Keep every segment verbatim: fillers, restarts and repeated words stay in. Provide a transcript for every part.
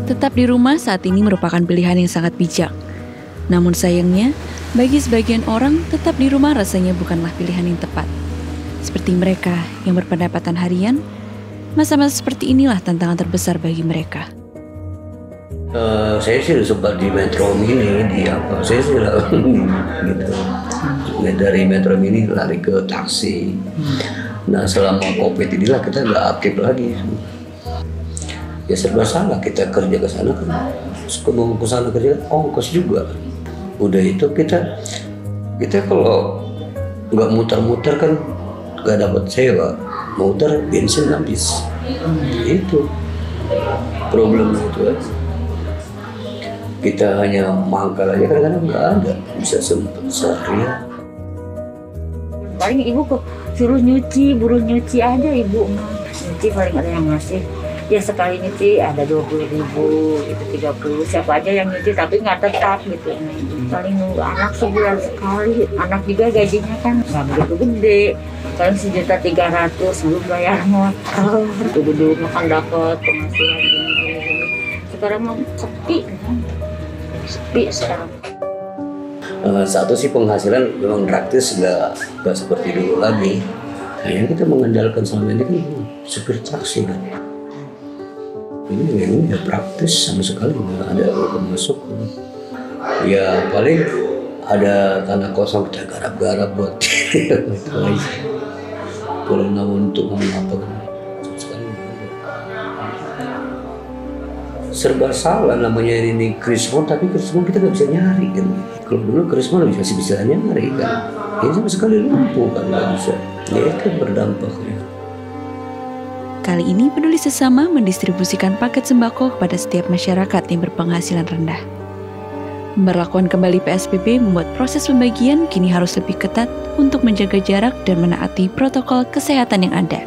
Tetap di rumah saat ini merupakan pilihan yang sangat bijak. Namun sayangnya, bagi sebagian orang, tetap di rumah rasanya bukanlah pilihan yang tepat. Seperti mereka yang berpendapatan harian, masa-masa seperti inilah tantangan terbesar bagi mereka. Uh, saya sih sempat di Metro Mini, di apa? Saya sih gitu. Dari Metro Mini lari ke taksi. Nah selama COVID inilah kita nggak aktif lagi. Ya serba salah, kita kerja ke sana kan, mau ke sana kerja ongkos juga. Udah itu kita kita kalau nggak muter-muter kan nggak dapat sewa, muter bensin habis. Itu problem itu kan. Kita hanya mangkal aja kadang-kadang nggak ada, bisa sempet seharian. Paling ibu kok suruh nyuci, buruh nyuci aja ibu. Nyuci paling ada yang ngasih. Ya sekali nyuci ada dua puluh ribu, itu tiga puluh. Siapa aja yang nyuci tapi nggak tetap gitu. Paling nunggu anak sebulan sekali. Anak juga gajinya kan nggak begitu gede. Paling sejuta tiga ratus belum bayar motor. Dulu makan dapat penghasilan gini-gini. Sekarang mau sepi. Sepi sekarang. Uh, satu sih penghasilan memang praktis nggak nggak seperti dulu lagi. Kayaknya kita mengandalkan selama ini kan supir taksi kan. Ini memang ya praktis sama sekali nggak ada uang masuk. Ya paling ada tanah kosong kita garap-garap buat itu aja. Kalau namun untuk apa kan sekali. Serba salah namanya ini krismon, tapi krismon kita nggak bisa nyari kan. Kalau dulu krismon masih bisa nyari kan. Ini sama sekali lumpuh kan, nggak bisa. Ya itu berdampaknya. Kali ini Peduli Sesama mendistribusikan paket sembako kepada setiap masyarakat yang berpenghasilan rendah. Memberlakukan kembali P S B B membuat proses pembagian kini harus lebih ketat untuk menjaga jarak dan menaati protokol kesehatan yang ada.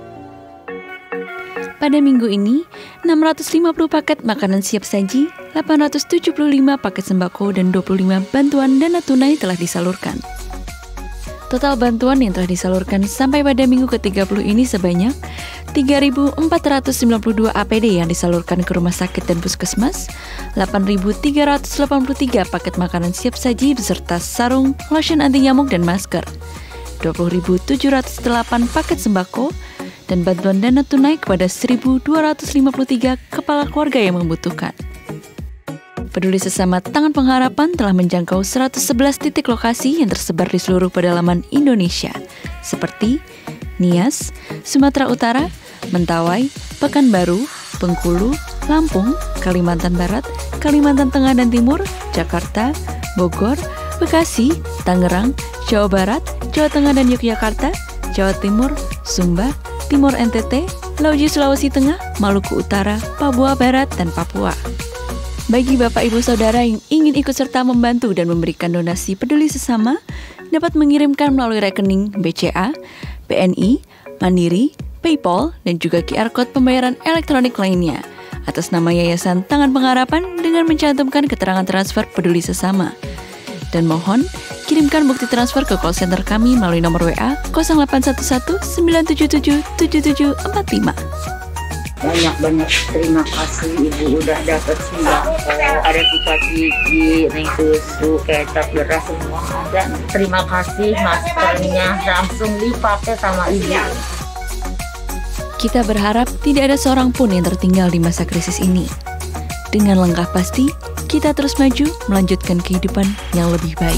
Pada minggu ini, enam ratus lima puluh paket makanan siap saji, delapan ratus tujuh puluh lima paket sembako, dan dua puluh lima bantuan dana tunai telah disalurkan. Total bantuan yang telah disalurkan sampai pada minggu ke tiga puluh ini sebanyak tiga ribu empat ratus sembilan puluh dua A P D yang disalurkan ke rumah sakit dan puskesmas, delapan ribu tiga ratus delapan puluh tiga paket makanan siap saji beserta sarung, lotion anti nyamuk, dan masker, dua puluh ribu tujuh ratus delapan paket sembako, dan bantuan dana tunai kepada seribu dua ratus lima puluh tiga kepala keluarga yang membutuhkan. Peduli Sesama Tangan Pengharapan telah menjangkau seratus sebelas titik lokasi yang tersebar di seluruh pedalaman Indonesia, seperti Nias, Sumatera Utara, Mentawai, Pekanbaru, Bengkulu, Lampung, Kalimantan Barat, Kalimantan Tengah dan Timur, Jakarta, Bogor, Bekasi, Tangerang, Jawa Barat, Jawa Tengah dan Yogyakarta, Jawa Timur, Sumba, Timur N T T, Lauji Sulawesi Tengah, Maluku Utara, Papua Barat, dan Papua. Bagi Bapak Ibu Saudara yang ingin ikut serta membantu dan memberikan donasi Peduli Sesama, dapat mengirimkan melalui rekening B C A, B N I, Mandiri, PayPal, dan juga Q R Code pembayaran elektronik lainnya atas nama Yayasan Tangan Pengharapan dengan mencantumkan keterangan transfer Peduli Sesama. Dan mohon kirimkan bukti transfer ke call center kami melalui nomor W A nol delapan satu satu sembilan tujuh tujuh tujuh tujuh empat lima. Banyak-banyak terima kasih Ibu udah dapat sembako, ada sikat gigi, ring susu, kecap, beras, semua ada. Terima kasih, maskernya langsung dipakai sama Ibu. Kita berharap tidak ada seorang pun yang tertinggal di masa krisis ini. Dengan langkah pasti, kita terus maju melanjutkan kehidupan yang lebih baik.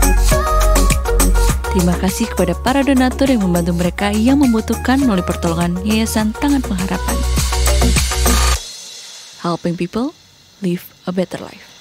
Terima kasih kepada para donatur yang membantu mereka yang membutuhkan melalui pertolongan Yayasan Tangan Pengharapan. Helping people live a better life.